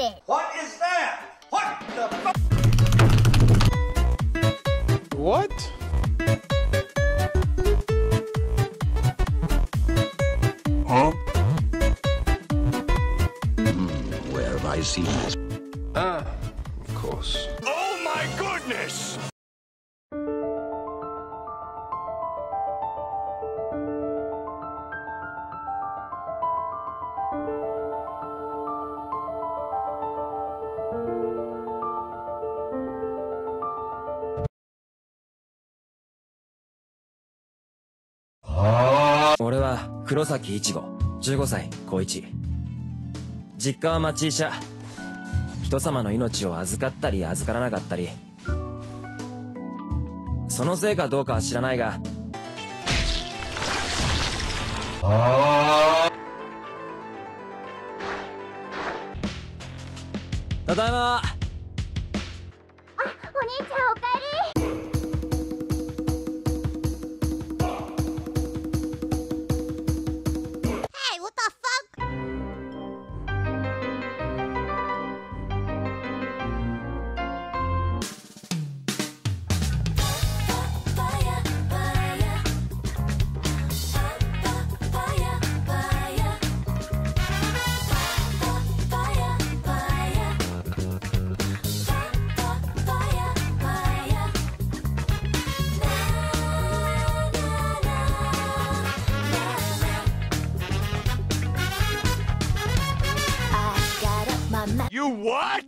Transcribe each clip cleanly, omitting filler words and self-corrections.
What is that? What the fuck? What? Huh? Where have I seen this? Ah, of course. Oh my goodness! 俺は黒崎一護、15歳、高一。実家は町医者。人様の命を預かったり預からなかったり。そのせいかどうかは知らないが。ただいま。 あ、お兄ちゃんおかえり。 You what?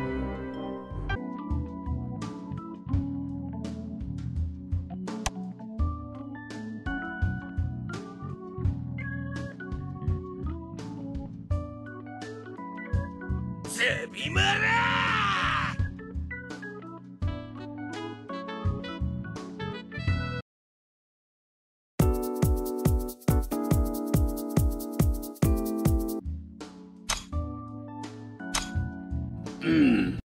ゼビマラー